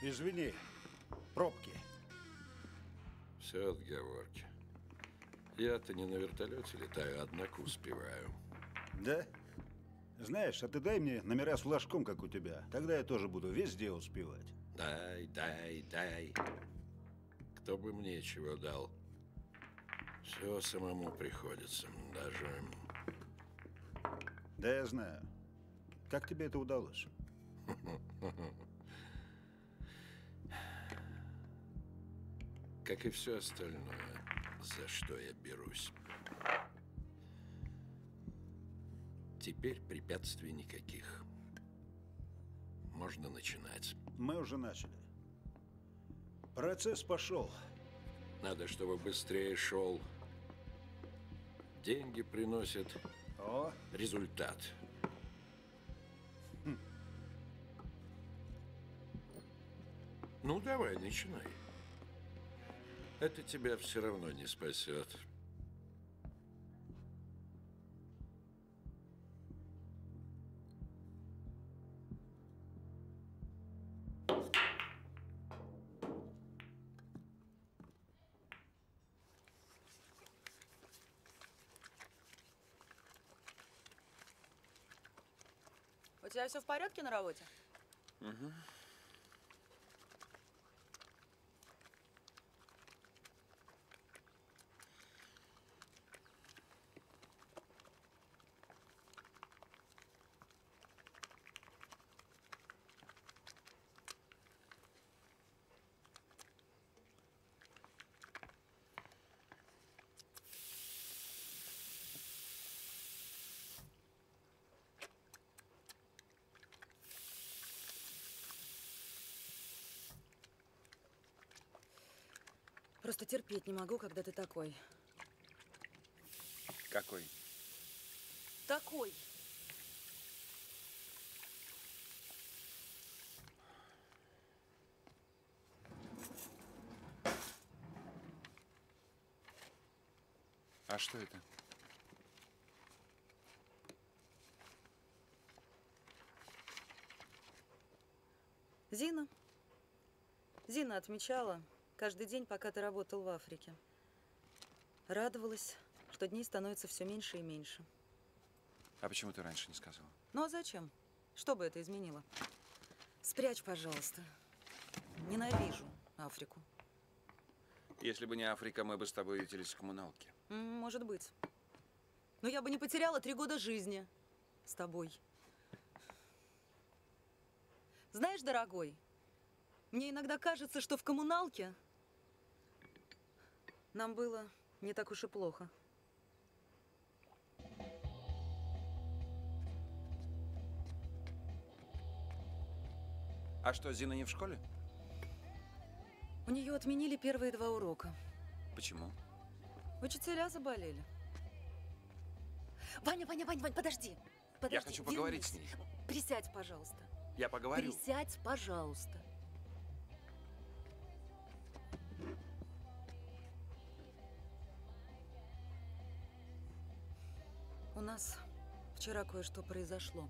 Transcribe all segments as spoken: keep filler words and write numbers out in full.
Извини, пробки. Все отговорки. Я-то не на вертолете летаю, однако успеваю. Да? Знаешь, а ты дай мне номера с флажком, как у тебя. Тогда я тоже буду везде успевать. Дай, дай, дай. Кто бы мне чего дал. Все самому приходится. Даже... Да, я знаю. Как тебе это удалось? Как и все остальное, за что я берусь. Теперь препятствий никаких. Можно начинать. Мы уже начали. Процесс пошел. Надо, чтобы быстрее шел. Деньги приносят О. результат. Хм. Ну, давай, начинай. Это тебя все равно не спасет. У тебя все в порядке на работе? Угу. Просто терпеть не могу, когда ты такой. Какой? Такой. А что это? Зина. Зина отмечала каждый день, пока ты работал в Африке. Радовалась, что дней становится все меньше и меньше. А почему ты раньше не сказала? Ну а зачем? Что бы это изменило? Спрячь, пожалуйста. Ненавижу Африку. Если бы не Африка, мы бы с тобой виделись в коммуналке. Может быть. Но я бы не потеряла три года жизни с тобой. Знаешь, дорогой, мне иногда кажется, что в коммуналке нам было не так уж и плохо. А что, Зина не в школе? У нее отменили первые два урока. Почему? Учителя заболели. Ваня, Ваня, Ваня, Ваня, подожди. подожди. Я хочу поговорить Вернусь. с ней. Присядь, пожалуйста. Я поговорю. Присядь, пожалуйста. У нас вчера кое-что произошло.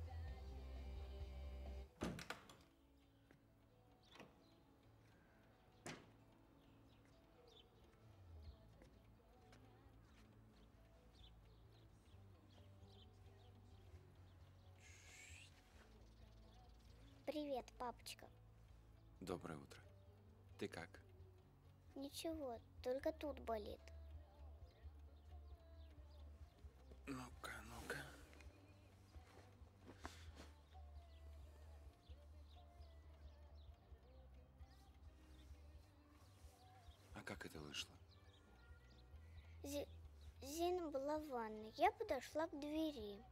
Привет, папочка. Доброе утро. Ты как? Ничего, только тут болит. Ну-ка, ну-ка. А как это вышло? Зи... Зина была в ванной. Я подошла к двери.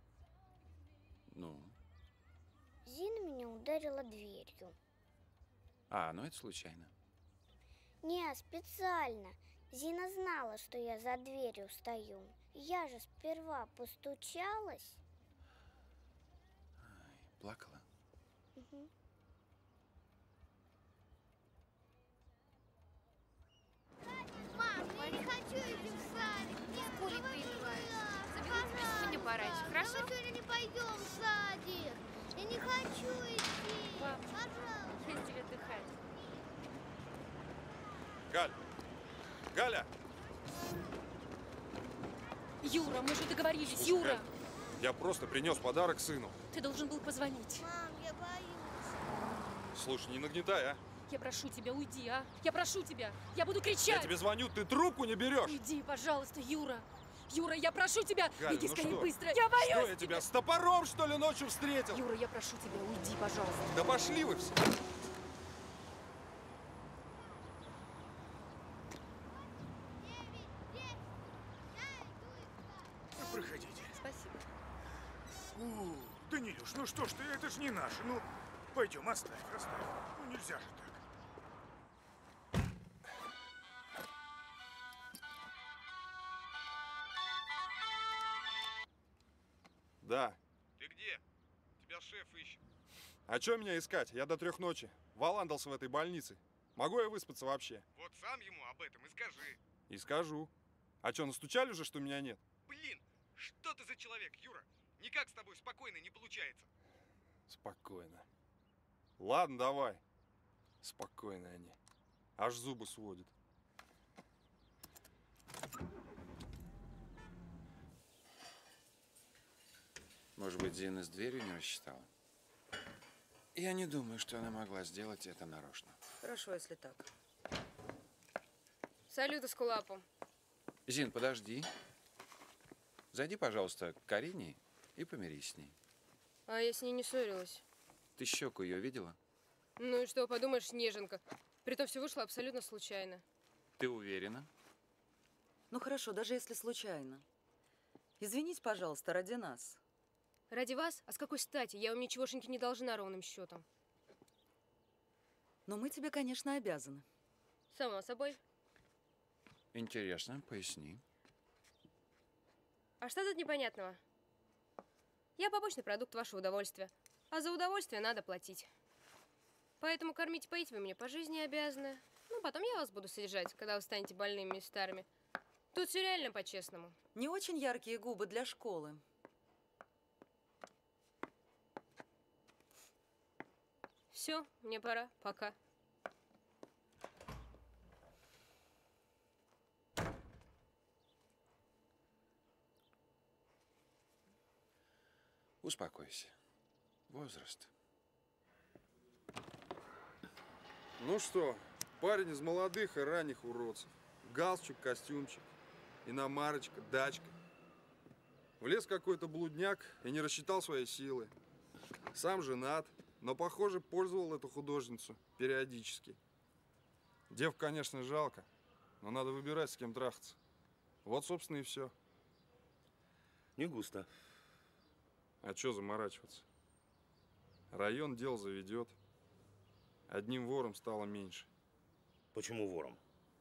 Ну? Зина меня ударила дверью. А, ну это случайно. Не, специально. Зина знала, что я за дверью стою. Я же сперва постучалась. Ай, плакала? Угу. Мам, я не хочу идти в садик. Нет, Коля поиграет. Забегайте сегодня пораньше, хорошо? Мы сегодня не пойдем в садик. Я не хочу идти. Пап. Пожалуйста. Ездили отдыхать. Галь! Галя! Юра, мы же договорились, Слушай, Юра! Галь, я просто принес подарок сыну. Ты должен был позвонить. Мам, я боюсь. Слушай, не нагнетай, а? Я прошу тебя, уйди, а? Я прошу тебя. Я буду Я кричать. тебе звоню, ты трубку не берешь. Уйди, пожалуйста, Юра. Юра, я прошу тебя. Галя, Иди ну скорее, что? быстро. Я боюсь. Что, я тебя с топором, что ли, ночью встретил? Юра, я прошу тебя, уйди, пожалуйста. Да пошли вы все. Проходите. Спасибо. У, Данилюш, ну что ж ты, это ж не наше. Ну, пойдем, оставь, оставь. Ну, нельзя же так. Да. Ты где? Тебя шеф ищет. А что меня искать? Я до трех ночи. Валандался в этой больнице. Могу я выспаться вообще? Вот сам ему об этом и скажи. И скажу. А что, настучали уже, что меня нет? Блин, что ты за человек, Юра? Никак с тобой спокойно не получается. Спокойно. Ладно, давай. Спокойно они. Аж зубы сводят. Может быть, Зина с дверью не рассчитала? Я не думаю, что она могла сделать это нарочно. Хорошо, если так. Салют Эскулапу. Зин, подожди. Зайди, пожалуйста, к Карине и помирись с ней. А я с ней не ссорилась. Ты щеку ее видела? Ну и что, подумаешь, неженка. Притом все вышло абсолютно случайно. Ты уверена? Ну хорошо, даже если случайно. Извинись, пожалуйста, ради нас. Ради вас? А с какой стати? Я вам ничегошеньки не должна ровным счетом. Но мы тебе, конечно, обязаны. Само собой. Интересно, поясни. А что тут непонятного? Я побочный продукт вашего удовольствия. А за удовольствие надо платить. Поэтому кормить и поить вы мне по жизни обязаны. Ну, потом я вас буду содержать, когда вы станете больными и старыми. Тут все реально по-честному. Не очень яркие губы для школы. Все, мне пора. Пока. Успокойся. Возраст. Ну что, парень из молодых и ранних уродцев. Галстук, костюмчик, иномарочка, дачка. Влез какой-то блудняк и не рассчитал свои силы. Сам женат, но, похоже, пользовал эту художницу периодически. Дев, конечно, жалко, но надо выбирать, с кем трахаться. Вот, собственно, и все. Не густо. А что заморачиваться? Район дел заведет. Одним вором стало меньше. Почему вором?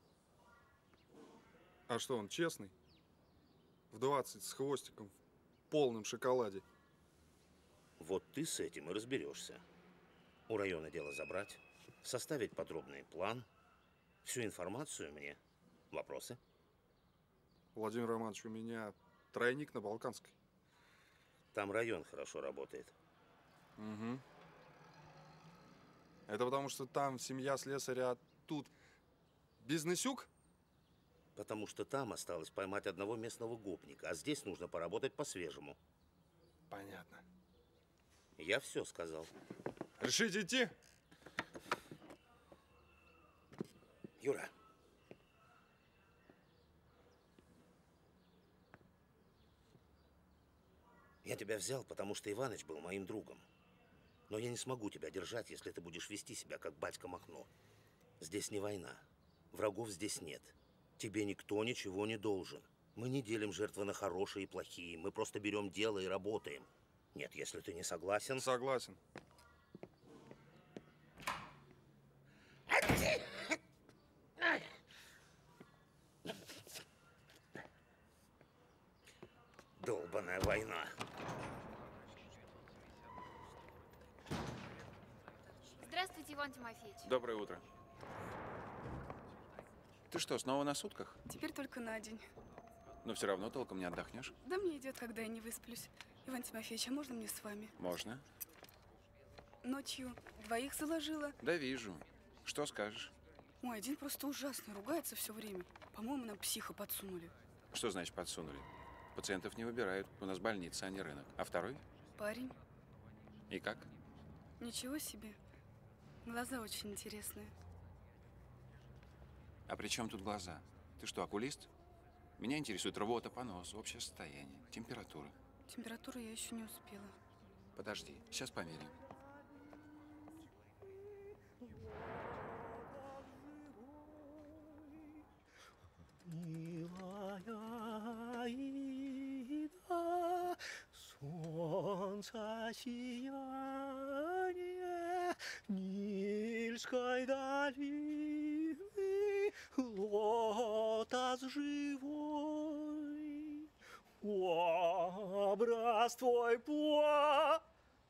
А что, он честный? В двадцать с хвостиком, в полном шоколаде. Вот ты с этим и разберешься. У района дело забрать, составить подробный план, всю информацию мне. Вопросы? Владимир Романович, у меня тройник на Балканской. Там район хорошо работает. Угу. Это потому, что там семья слесаря, а тут бизнесюк? Потому что там осталось поймать одного местного гопника, а здесь нужно поработать по-свежему. Понятно. Я все сказал. Решите идти? Юра. Я тебя взял, потому что Иваныч был моим другом. Но я не смогу тебя держать, если ты будешь вести себя, как батька Махно. Здесь не война. Врагов здесь нет. Тебе никто ничего не должен. Мы не делим жертвы на хорошие и плохие. Мы просто берем дело и работаем. Нет, если ты не согласен... Согласен. Долбаная война. Здравствуйте, Иван Тимофеевич. Доброе утро. Ты что, снова на сутках? Теперь только на день. Но все равно толком не отдохнешь. Да мне идет, когда я не высплюсь. Иван Тимофеевич, а можно мне с вами? Можно. ночью двоих заложила. Да вижу. Что скажешь? Ой, один просто ужасный, ругается все время. По-моему, нам психа подсунули. Что значит подсунули? Пациентов не выбирают. У нас больница, а не рынок. А второй? Парень. И как? Ничего себе. Глаза очень интересные. А при чем тут глаза? Ты что, окулист? Меня интересует рвота, понос, общее состояние, температура. Температуру я еще не успела. Подожди, сейчас померяем. Милая Ида, солнца сияние Нильской долины, лотос живой, образ твой по...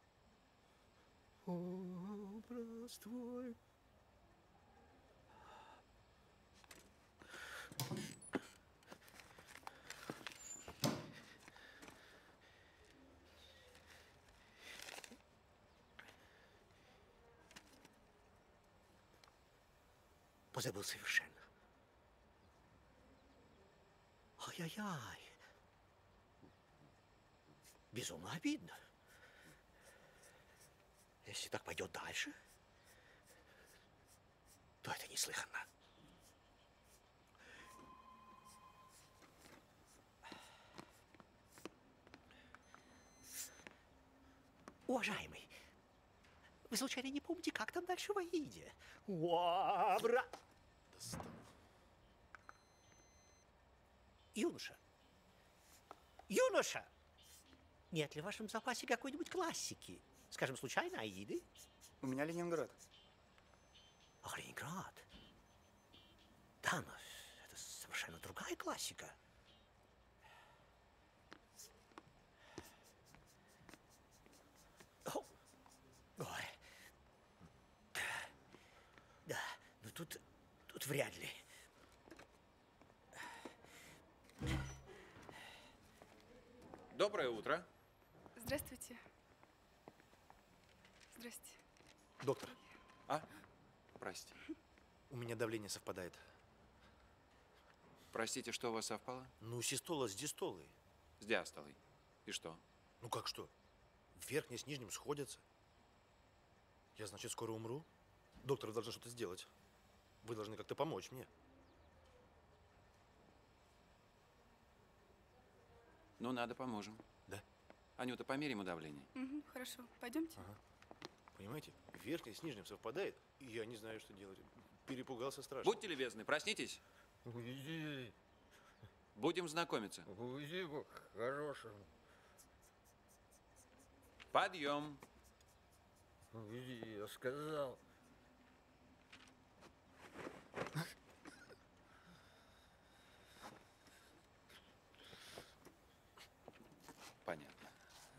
Образ твой... Позабыл совершенно. Ай-яй-яй. Безумно обидно. Если так пойдет дальше, то это неслыханно. Уважаемый, вы случайно не помните, как там дальше в Аиде? Уабра... Юноша, юноша, нет ли в вашем запасе какой-нибудь классики? Скажем, случайно Аиды? У меня Ленинград. Ах, Ленинград. Да, но это совершенно другая классика. О, ой. Да, но тут, тут вряд ли. Доброе утро. Здравствуйте. Здрасте. Доктор. А? Прости. У меня давление совпадает. Простите, что у вас совпало? Ну, систола с дистолой. С диастолой. И что? Ну как что? Верхнее с нижним сходятся. Я, значит, скоро умру? Доктор, вы должны что-то сделать. Вы должны как-то помочь мне. Ну, надо, поможем. Да? Анюта, померь ему давление. Угу, хорошо, пойдемте. Ага. Понимаете, верхнее с нижним совпадает, и я не знаю, что делать. Перепугался страшно. Будьте любезны, проснитесь. Уйди. Будем знакомиться. Уйди, по-хорошему. Подъем. Уйди, я сказал. Понятно.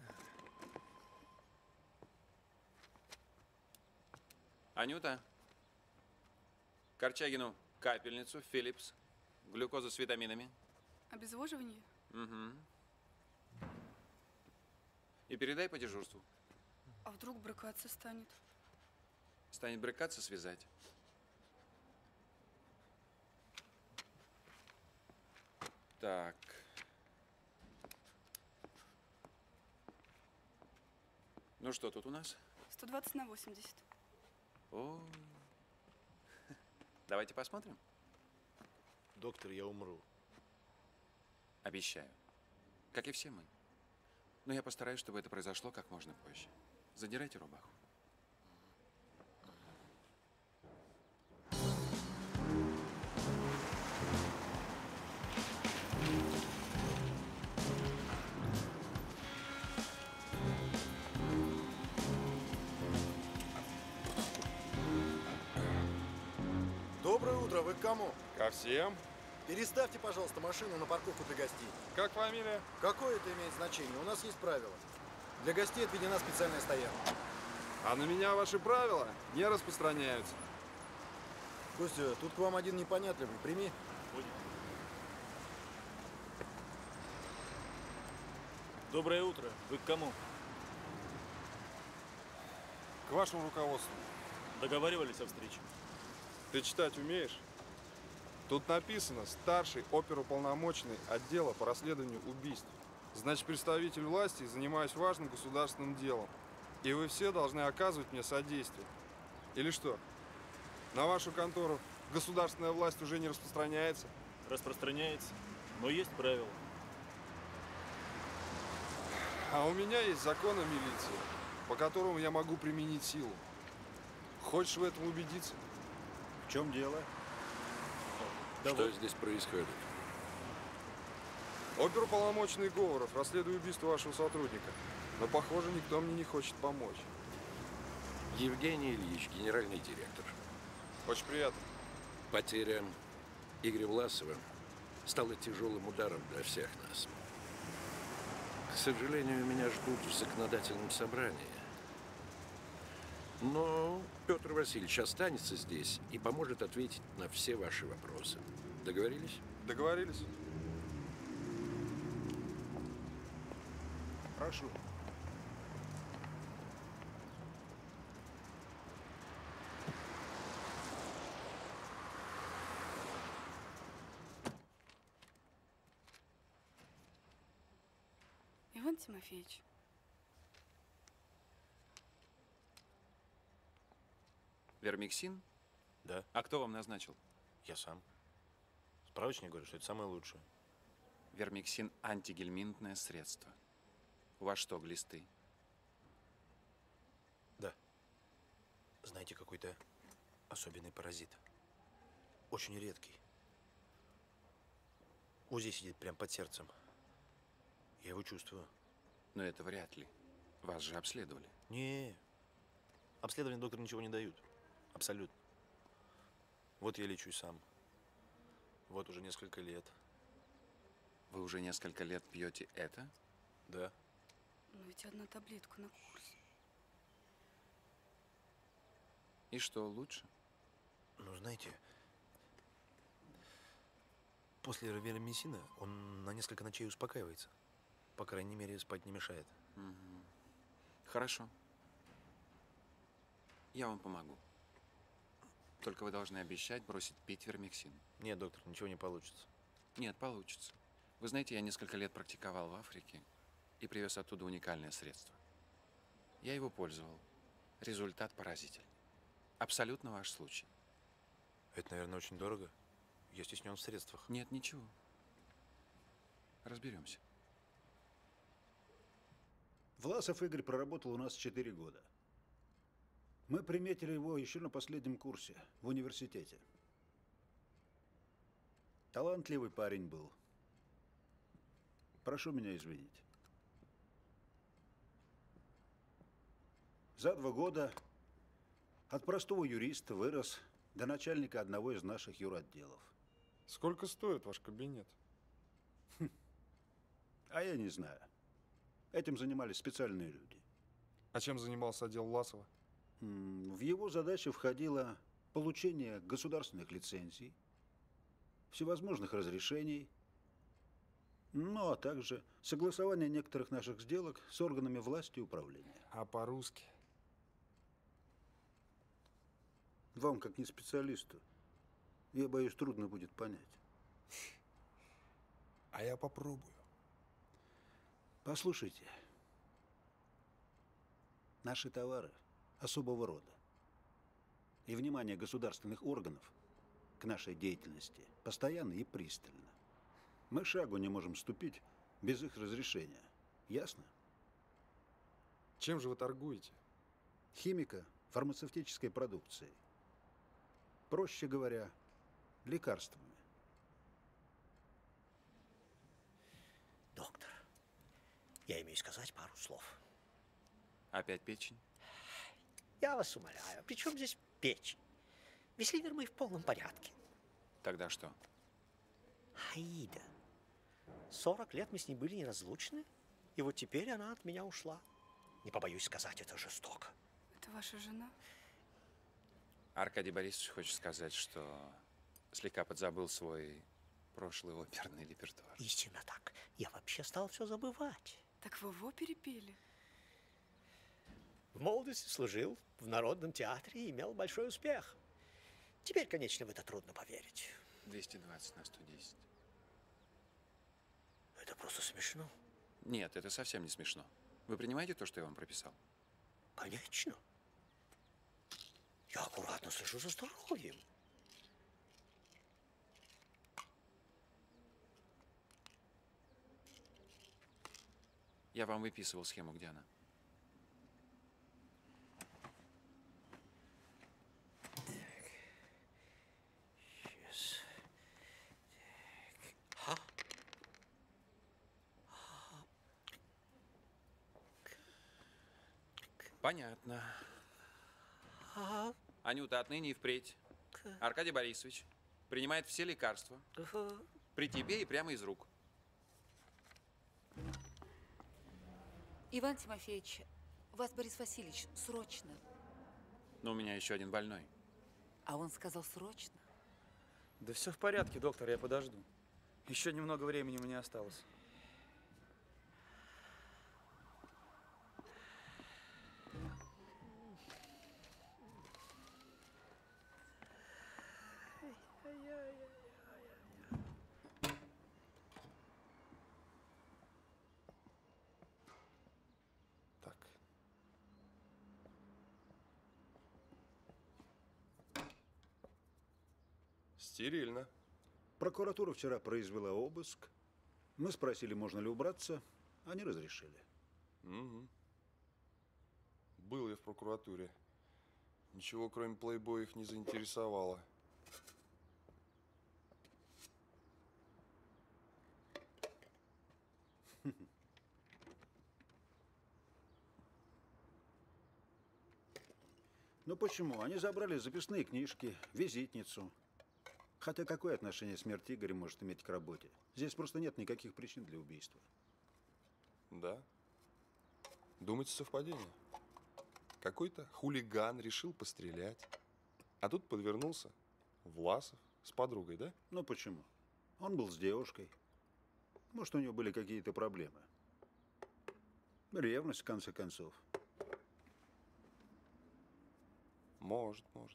Анюта, Корчагину капельницу, Филлипс, глюкоза с витаминами. Обезвоживание? Угу. И передай по дежурству. А вдруг брыкаться станет? Станет брыкаться, связать. Так. Ну что тут у нас? сто двадцать на восемьдесят. О, давайте посмотрим. Доктор, я умру. Обещаю. Как и все мы. Но я постараюсь, чтобы это произошло как можно позже. Задирайте рубаху. Доброе утро, вы к кому? Ко всем. Переставьте, пожалуйста, машину на парковку для гостей. Как фамилия? Какое это имеет значение? У нас есть правила. Для гостей отведена специальная стоянка. А на меня ваши правила не распространяются. Костя, тут к вам один непонятливый. Прими. Доброе утро. Вы к кому? К вашему руководству. Договаривались о встрече. Ты читать умеешь? Тут написано «Старший оперуполномоченный отдела по расследованию убийств». Значит, представитель власти, занимаюсь важным государственным делом. И вы все должны оказывать мне содействие. Или что? На вашу контору государственная власть уже не распространяется? Распространяется, но есть правила. А у меня есть закон о милиции, по которому я могу применить силу. Хочешь в этом убедиться? В чем дело? Что здесь происходит? Оперуполномоченный Говоров, расследую убийство вашего сотрудника. Но, похоже, никто мне не хочет помочь. Евгений Ильич, генеральный директор. Очень приятно. Потеря Игоря Власова стала тяжелым ударом для всех нас. К сожалению, меня ждут в законодательном собрании. Но Петр Васильевич останется здесь и поможет ответить на все ваши вопросы. Договорились? Договорились. Прошу. Иван Тимофеевич. Вермиксин? Да. А кто вам назначил? Я сам. Справочник говорит, что это самое лучшее. Вермиксин – антигельминтное средство. У вас что, глисты? Да. Знаете, какой-то особенный паразит. Очень редкий. УЗИ сидит прямо под сердцем. Я его чувствую. Но это вряд ли. Вас же обследовали. Не, обследование доктор ничего не дают. Абсолютно. Вот я лечусь сам. Вот уже несколько лет. Вы уже несколько лет пьете это? Да. Но ведь одна таблетка на курс. И что, лучше? Ну, знаете, после вермиксина он на несколько ночей успокаивается. По крайней мере, спать не мешает. Угу. Хорошо. Я вам помогу. Только вы должны обещать бросить пить вермиксин. Нет, доктор, ничего не получится. Нет, получится. Вы знаете, я несколько лет практиковал в Африке и привез оттуда уникальное средство. Я его пользовал. Результат поразительный. Абсолютно ваш случай. Это, наверное, очень дорого. Я стеснен в средствах. Нет, ничего. Разберемся. Власов Игорь проработал у нас четыре года. Мы приметили его еще на последнем курсе в университете. Талантливый парень был. Прошу меня извинить. За два года от простого юриста вырос до начальника одного из наших юротделов. Сколько стоит ваш кабинет? Хм. А я не знаю. Этим занимались специальные люди. А чем занимался отдел Власова? В его задачи входило получение государственных лицензий, всевозможных разрешений, ну а также согласование некоторых наших сделок с органами власти и управления. А по-русски? Вам, как не специалисту, я боюсь, трудно будет понять. А я попробую. Послушайте, наши товары особого рода и внимание государственных органов к нашей деятельности постоянно и пристально. Мы шагу не можем ступить без их разрешения. Ясно? Чем же вы торгуете? Химика, фармацевтической продукцией. Проще говоря, лекарствами. Доктор, я имею сказать пару слов. Опять печень? Я вас умоляю, при чем здесь печень? Весь ливер мы в полном порядке. Тогда что? Аида. Сорок лет мы с ней были неразлучны, и вот теперь она от меня ушла. Не побоюсь сказать, это жестоко. Это ваша жена? Аркадий Борисович хочет сказать, что слегка подзабыл свой прошлый оперный репертуар. Истинно так. Я вообще стал все забывать. Так вы в опере пели? В молодости служил в Народном театре и имел большой успех. Теперь, конечно, в это трудно поверить. двести двадцать на сто десять. Это просто смешно. Нет, это совсем не смешно. Вы принимаете то, что я вам прописал? Конечно. Я аккуратно слежу за здоровьем. Я вам выписывал схему, где она? Сейчас. Так. Ха. Понятно. Ага. Анюта, отныне и впредь. Аркадий Борисович принимает все лекарства. При тебе и прямо из рук. Иван Тимофеевич, вас Борис Васильевич, срочно. Но у меня еще один больной. А он сказал срочно. Да все в порядке, доктор, я подожду. Еще немного времени мне осталось. Стерильно. Прокуратура вчера произвела обыск. Мы спросили, можно ли убраться. Они разрешили. Угу. Был я в прокуратуре. Ничего, кроме плейбоя, их не заинтересовало. Ну почему? Они забрали записные книжки, визитницу. Хотя какое отношение смерть Игоря может иметь к работе? Здесь просто нет никаких причин для убийства. Да? Думаете, совпадение? Какой-то хулиган решил пострелять. А тут подвернулся Власов с подругой, да? Ну почему? Он был с девушкой. Может, у него были какие-то проблемы. Ревность, в конце концов. Может, может.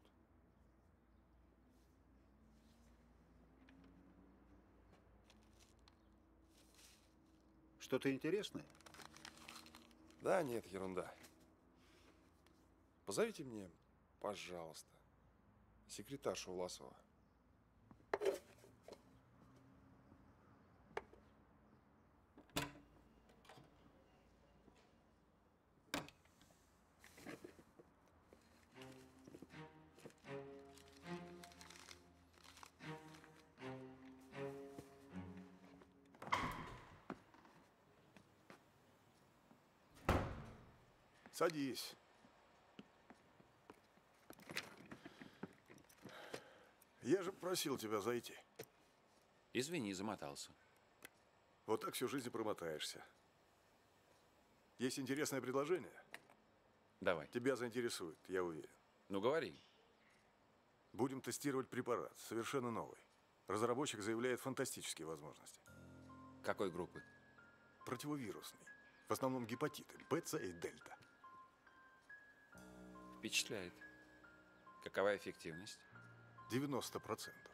Что-то интересное? Да нет, ерунда. Позовите мне, пожалуйста, секретаршу Власова. Садись. Я же просил тебя зайти. Извини, замотался. Вот так всю жизнь и промотаешься. Есть интересное предложение? Давай. Тебя заинтересует, я уверен. Ну, говори. Будем тестировать препарат, совершенно новый. Разработчик заявляет фантастические возможности. Какой группы? Противовирусный. В основном гепатиты, Б, С и Дельта. Впечатляет. Какова эффективность? девяносто процентов.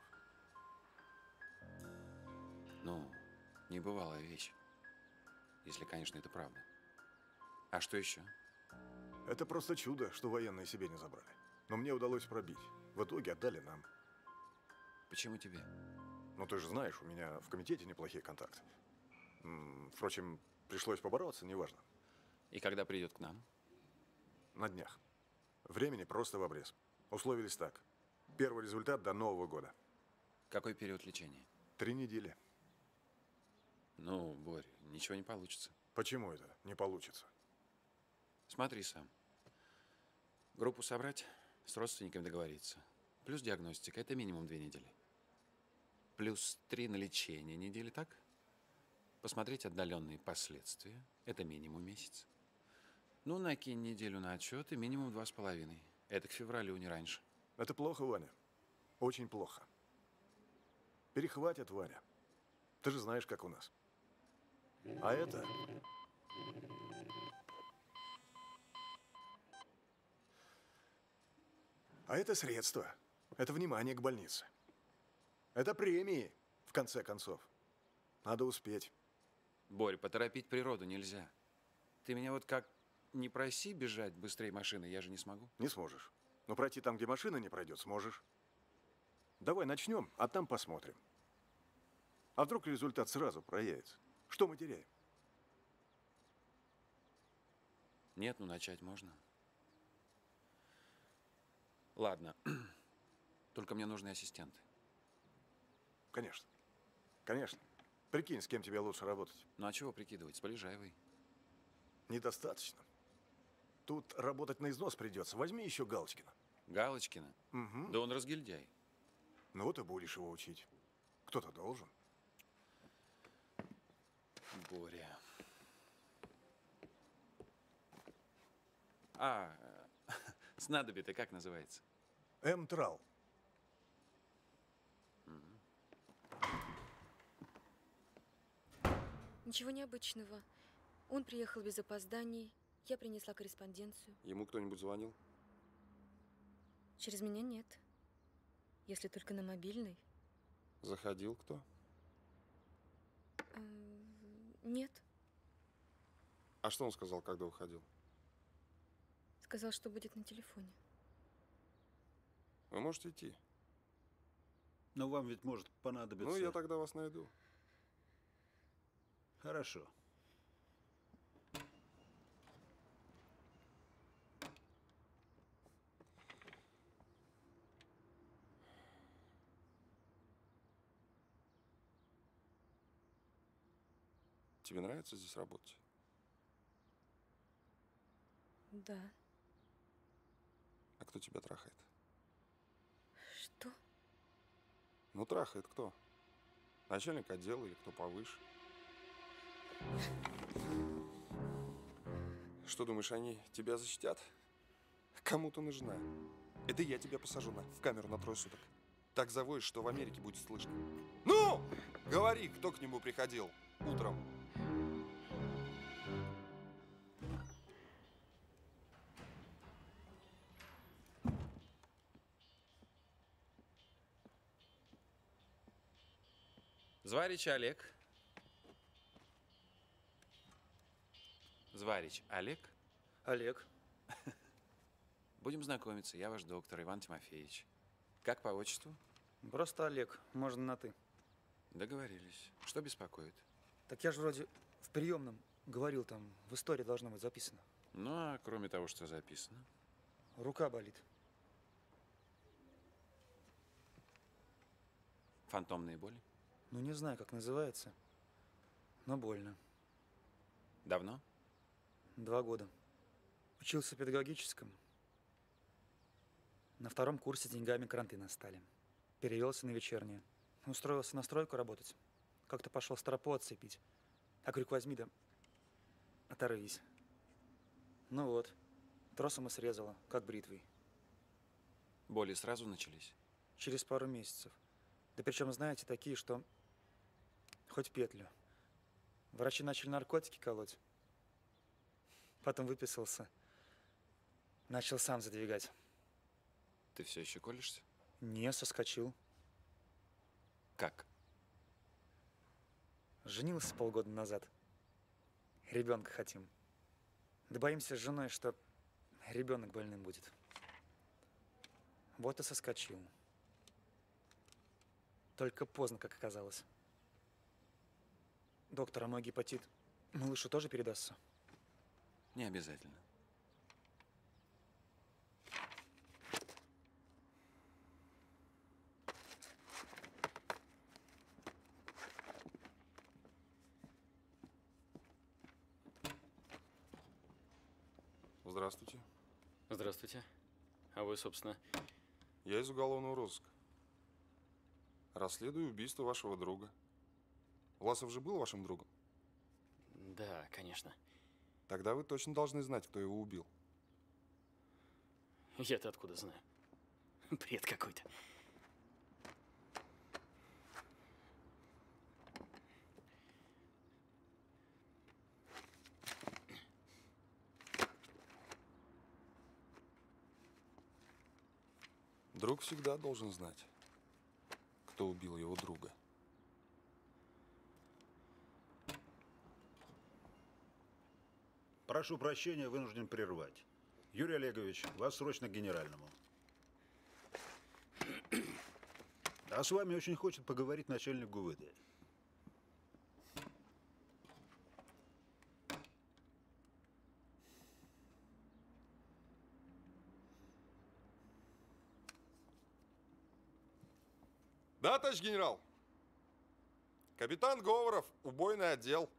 Ну, небывалая вещь. Если, конечно, это правда. А что еще? Это просто чудо, что военные себе не забрали. Но мне удалось пробить. В итоге отдали нам. Почему тебе? Ну, ты же знаешь, у меня в комитете неплохие контакты. Впрочем, пришлось побороться, неважно. И когда придет к нам? На днях. Времени просто в обрез. Условились так. Первый результат до Нового года. Какой период лечения? Три недели. Ну, Борь, ничего не получится. Почему это не получится? Смотри сам. Группу собрать, с родственниками договориться. Плюс диагностика – это минимум две недели. Плюс три на лечение недели, так? Посмотреть отдаленные последствия – это минимум месяц. Ну, накинь неделю на отчет и минимум два с половиной. Это к февралю, не раньше. Это плохо, Ваня. Очень плохо. Перехватят, Ваня. Ты же знаешь, как у нас. А это... А это средства. Это внимание к больнице. Это премии, в конце концов. Надо успеть. Борь, поторопить природу нельзя. Ты меня вот как не проси бежать быстрее машины, я же не смогу. Не сможешь. Но пройти там, где машина не пройдет, сможешь. Давай начнем, а там посмотрим. А вдруг результат сразу проявится? Что мы теряем? Нет, ну начать можно. Ладно. Только мне нужны ассистенты. Конечно. Конечно. Прикинь, с кем тебе лучше работать. Ну а чего прикидывать? С Полежаевой. Недостаточно. Тут работать на износ придется. Возьми еще Галочкина. Галочкина? Угу. Да он разгильдяй. Ну вот и будешь его учить. Кто-то должен. Боря. А, снадобье-то как называется? Эмтрал. Ничего необычного. Он приехал без опозданий. Я принесла корреспонденцию. Ему кто-нибудь звонил? Через меня нет. Если только на мобильный. Заходил кто? Эм, Нет. А что он сказал, когда уходил? Сказал, что будет на телефоне. Вы можете идти. Но вам ведь может понадобиться... Ну, я тогда вас найду. Хорошо. Тебе нравится здесь работать? Да. А кто тебя трахает? Что? Ну, трахает кто? Начальник отдела или кто повыше? Что думаешь, они тебя защитят? Кому ты нужна? Это я тебя посажу на, в камеру на трое суток. Так завоешь, что в Америке будет слышно. Ну! Говори, кто к нему приходил утром. Зварич Олег. Зварич Олег. Олег. Будем знакомиться. Я ваш доктор Иван Тимофеевич. Как по отчеству? Просто Олег. Можно на «ты». Договорились. Что беспокоит? Так я же вроде в приемном говорил, там в истории должно быть записано. Ну, а кроме того, что записано? Рука болит. Фантомные боли? Ну, не знаю, как называется, но больно. Давно? Два года. Учился в педагогическом. На втором курсе деньгами кранты настали. Перевелся на вечернее. Устроился на стройку работать. Как-то пошел стропу отцепить. А крюк возьми да оторвись. Ну вот, тросом и срезала, как бритвой. Боли сразу начались? Через пару месяцев. Да причем, знаете, такие, что хоть петлю. Врачи начали наркотики колоть. Потом выписался. Начал сам задвигать. Ты все еще колешься? Не, соскочил. Как? Женился полгода назад. Ребенка хотим. Да боимся с женой, что ребенок больным будет. Вот и соскочил. Только поздно, как оказалось. Доктор, а мой гепатит малышу тоже передастся? Не обязательно. Здравствуйте. Здравствуйте. А вы, собственно? Я из уголовного розыска. Расследую убийство вашего друга. Власов же был вашим другом? Да, конечно. Тогда вы точно должны знать, кто его убил. Я-то откуда знаю? Бред какой-то. Друг всегда должен знать, кто убил его друга. Прошу прощения, вынужден прервать. Юрий Олегович, вас срочно к генеральному. А с вами очень хочет поговорить начальник ГУВД. Да, товарищ генерал. Капитан Говоров, убойный отдел.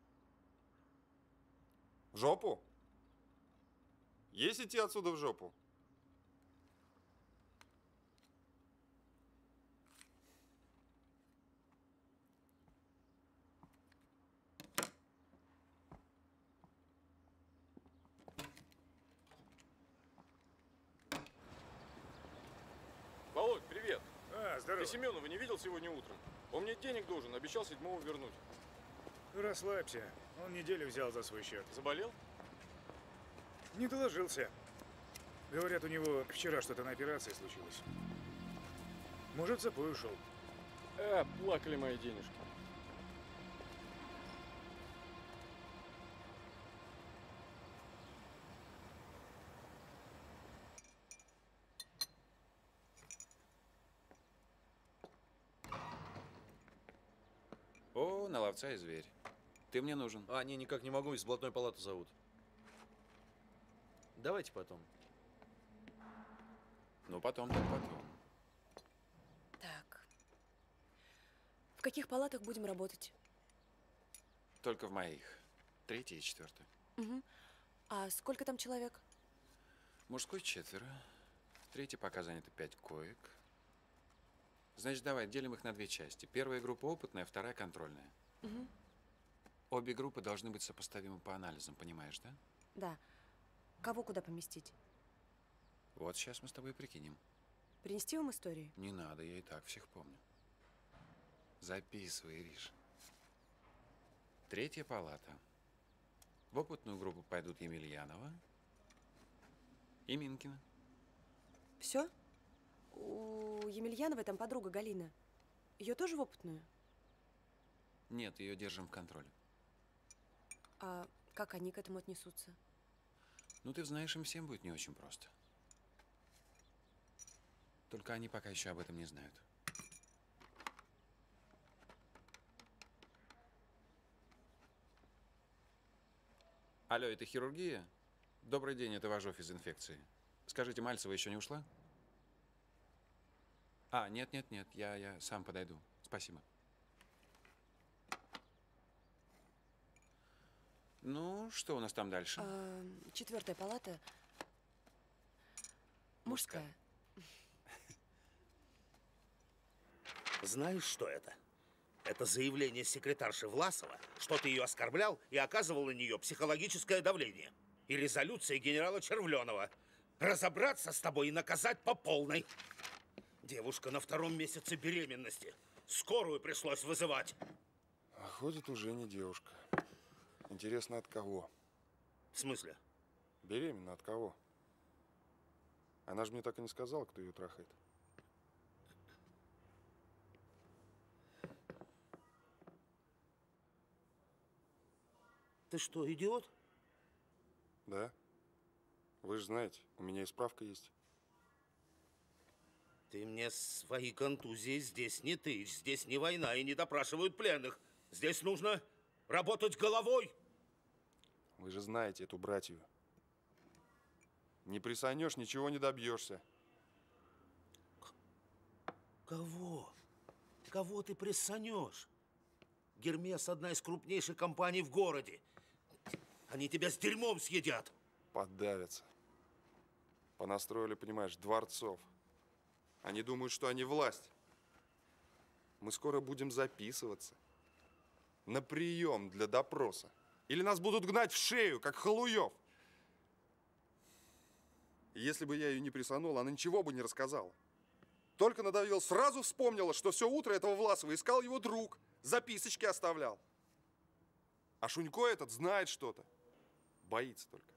В жопу? Есть идти отсюда в жопу? Володь, привет. А, здорово. Ты Семенова не видел сегодня утром? Он мне денег должен, обещал седьмого вернуть. Ну, расслабься. Он неделю взял за свой счет. Заболел? Не доложился. Говорят, у него вчера что-то на операции случилось. Может, в запой ушел. Э, плакали мои денежки. О, на ловца и зверь. Ты мне нужен. А, не, никак не могу, из блатной палаты зовут. Давайте потом. Ну, потом, так потом. Так. В каких палатах будем работать? Только в моих. Третья и четвертая. Угу. А сколько там человек? Мужской четверо. В третьей пока занято пять коек. Значит, давай, делим их на две части. Первая группа опытная, вторая контрольная. Угу. Обе группы должны быть сопоставимы по анализам, понимаешь, да? Да. Кого куда поместить? Вот сейчас мы с тобой прикинем. Принести вам истории? Не надо, я и так всех помню. Записывай, Ириш. Третья палата. В опытную группу пойдут Емельянова и Минкина. Все? У Емельяновой там подруга Галина. Ее тоже в опытную? Нет, ее держим в контроле. А как они к этому отнесутся? Ну, ты знаешь, им всем будет не очень просто. Только они пока еще об этом не знают. Алло, это хирургия? Добрый день, это Важов из инфекции. Скажите, Мальцева еще не ушла? А, нет, нет, нет, я, я сам подойду. Спасибо. Ну, что у нас там дальше? А, четвертая палата. Мужская. Знаешь, что это? Это заявление секретарши Власова, что ты ее оскорблял и оказывал на нее психологическое давление. И резолюция генерала Червленова. Разобраться с тобой и наказать по полной. Девушка на втором месяце беременности. Скорую пришлось вызывать. А ходит уже не девушка. Интересно, от кого? В смысле? Беременна от кого? Она же мне так и не сказала, кто ее трахает. Ты что, идиот? Да. Вы же знаете, у меня и справка есть. Ты мне свои контузии здесь не тычь. Здесь не война и не допрашивают пленных. Здесь нужно работать головой. Вы же знаете эту братью. Не присанешь, ничего не добьешься. Кого? Кого ты приссанешь? Гермес – одна из крупнейших компаний в городе. Они тебя с дерьмом съедят. Подавятся. Понастроили, понимаешь, дворцов. Они думают, что они власть. Мы скоро будем записываться на прием для допроса. Или нас будут гнать в шею, как халуев. И если бы я ее не присанул, она ничего бы не рассказала. Только надавил, сразу вспомнила, что все утро этого Власова искал его друг. Записочки оставлял. А Шунько этот знает что-то. Боится только.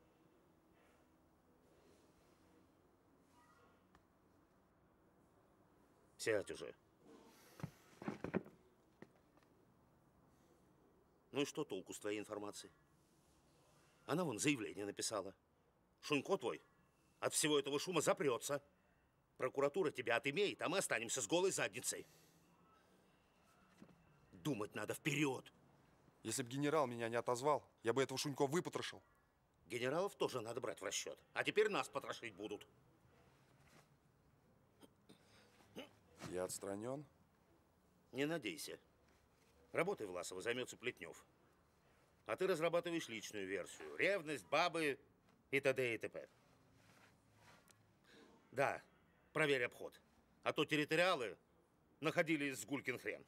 Сядь уже. Ну и что толку с твоей информации? Она вон заявление написала. Шунько твой от всего этого шума запрется. Прокуратура тебя отымеет, а мы останемся с голой задницей. Думать надо вперед. Если бы генерал меня не отозвал, я бы этого Шунько выпотрошил. Генералов тоже надо брать в расчет. А теперь нас потрошить будут. Я отстранен? Не надейся. Работой Власова займется Плетнев. А ты разрабатываешь личную версию. Ревность, бабы и т.д. и т.п. Да, проверь обход. А то территориалы находились с гулькин хрен.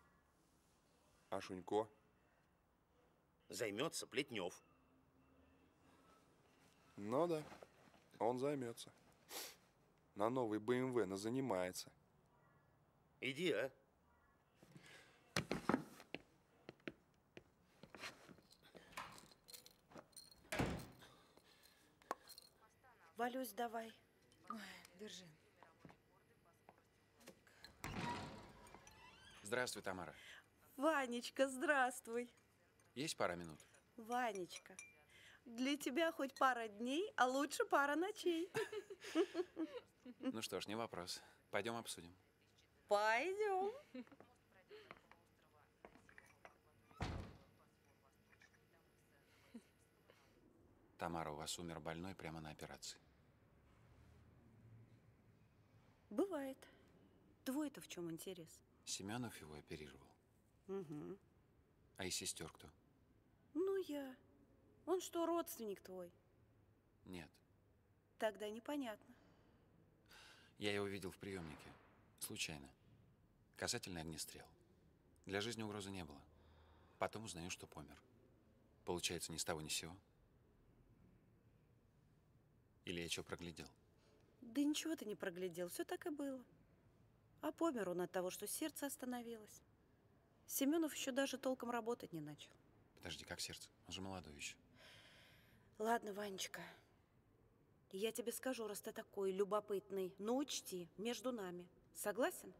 А Шунько? Займется Плетнев. Ну да, он займется. На новый бэ эм вэ назанимается. Иди, а. Валюсь, давай. Ой, держи. Здравствуй, Тамара. Ванечка, здравствуй. Есть пара минут? Ванечка, для тебя хоть пара дней, а лучше пара ночей. Ну что ж, не вопрос. Пойдем обсудим. Пойдем. Тамара, у вас умер больной прямо на операции. Бывает. Твой-то в чем интерес? Семенов его оперировал. Угу. А из сестер кто? Ну, я. Он что, родственник твой? Нет. Тогда непонятно. Я его видел в приемнике. Случайно. Касательный огнестрел. Для жизни угрозы не было. Потом узнаю, что помер. Получается, ни с того ни с сего. Или я что проглядел? Да ничего ты не проглядел, все так и было. А помер он от того, что сердце остановилось. Семенов еще даже толком работать не начал. Подожди, как сердце? Он же молодой еще. Ладно, Ванечка, я тебе скажу, раз ты такой любопытный, но учти, между нами. Согласен?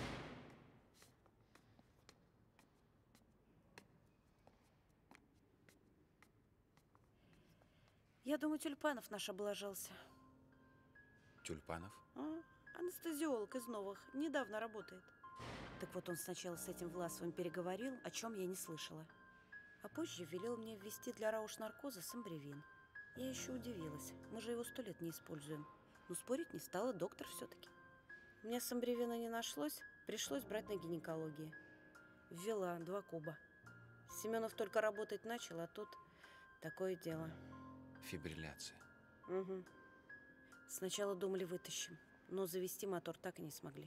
Я думаю, Тюльпанов наш облажался. Тюльпанов? А, анестезиолог из новых, недавно работает. Так вот он сначала с этим Власовым переговорил, о чем я не слышала. А позже велел мне ввести для рауш-наркоза самбревин. Я еще удивилась, мы же его сто лет не используем. Но спорить не стала, доктор все-таки. Мне самбревина не нашлось, пришлось брать на гинекологии. Ввела два куба. Семенов только работать начал, а тут такое дело. Фибрилляция. Угу. Сначала думали, вытащим, но завести мотор так и не смогли.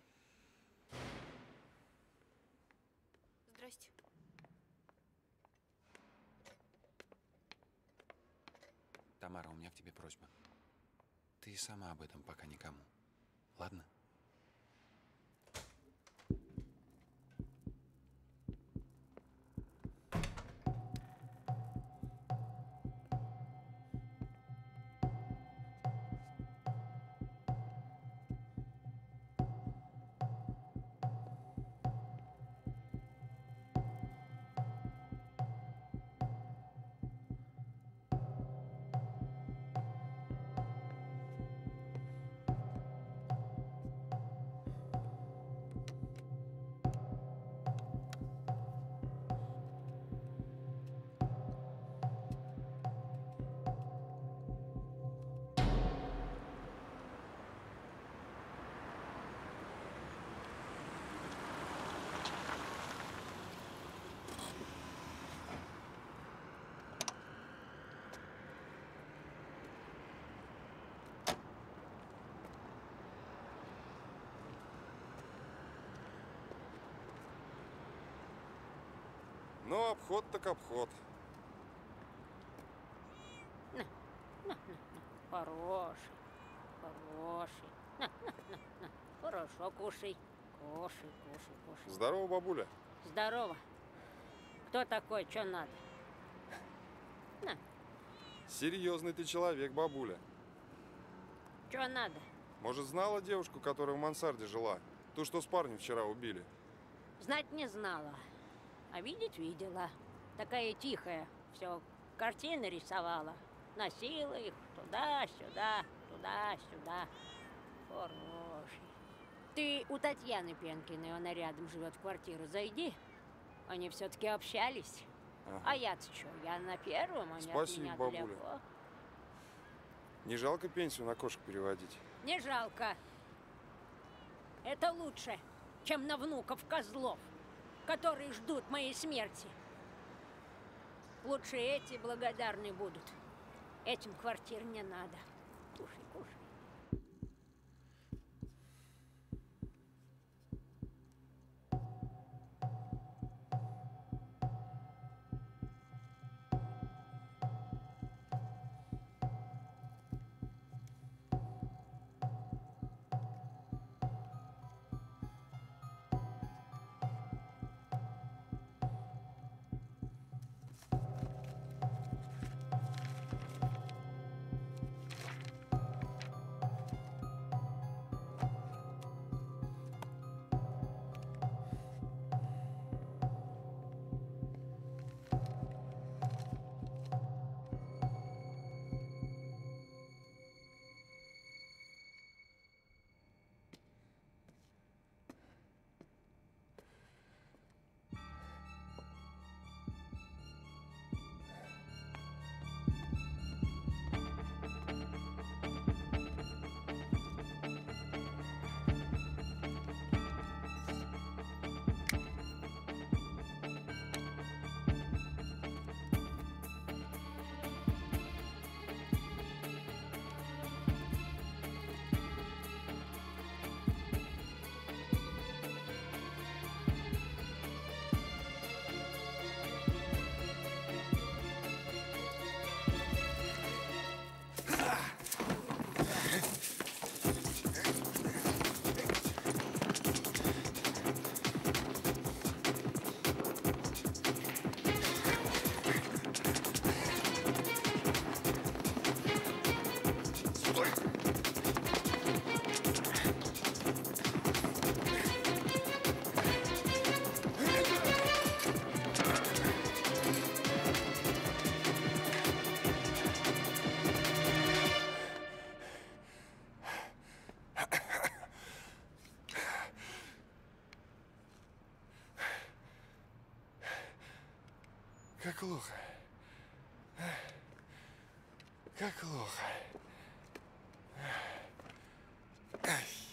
Здрасте. Тамара, у меня к тебе просьба. Ты и сама об этом пока никому. Ладно? Ну, обход так обход. На, на, на, на. Хороший, хороший. На, на, на, на. Хорошо, кушай. Кушай, кушай, кушай. Здорово, бабуля. Здорово. Кто такой, что надо? На, Серьезный ты человек, бабуля. что надо? Может, знала девушку, которая в мансарде жила? То, что с парнем вчера убили. Знать не знала, а видеть видела. Такая тихая, все картины рисовала. Носила их туда-сюда, туда-сюда. Хороший. Ты у Татьяны Пенкиной, она рядом живет в квартире, зайди. Они все-таки общались. Ага. А я-то что, я на первом, они от Спасибо, меня бабуля. далеко. Не жалко пенсию на кошек переводить? Не жалко. Это лучше, чем на внуков-козлов, которые ждут моей смерти. Лучше эти благодарны будут. Этим квартир не надо. Кушай, кушай. Как плохо. Как плохо. Ай.